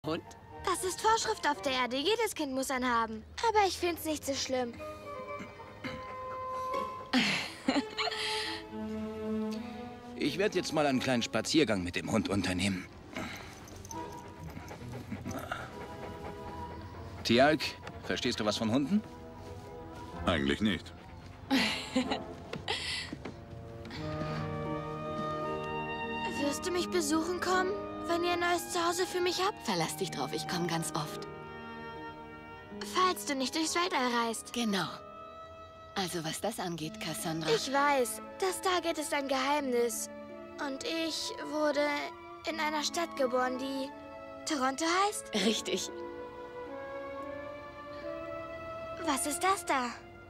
Hund? Das ist Vorschrift auf der Erde. Jedes Kind muss einen haben. Aber ich find's nicht so schlimm. Ich werde jetzt mal einen kleinen Spaziergang mit dem Hund unternehmen. Tialk, verstehst du was von Hunden? Eigentlich nicht. Wirst du mich besuchen kommen, wenn ihr ein neues Zuhause für mich habt? Verlass dich drauf, ich komme ganz oft. Falls du nicht durchs Weltall reist. Genau. Also was das angeht, Cassandra. Ich weiß, das Stargate ist ein Geheimnis. Und ich wurde in einer Stadt geboren, die Toronto heißt? Richtig. Was ist das da?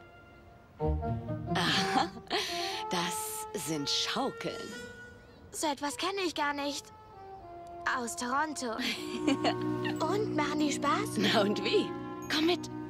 Aha, das sind Schaukeln. So etwas kenne ich gar nicht. Aus Toronto. Und, machen die Spaß? Na und wie? Komm mit.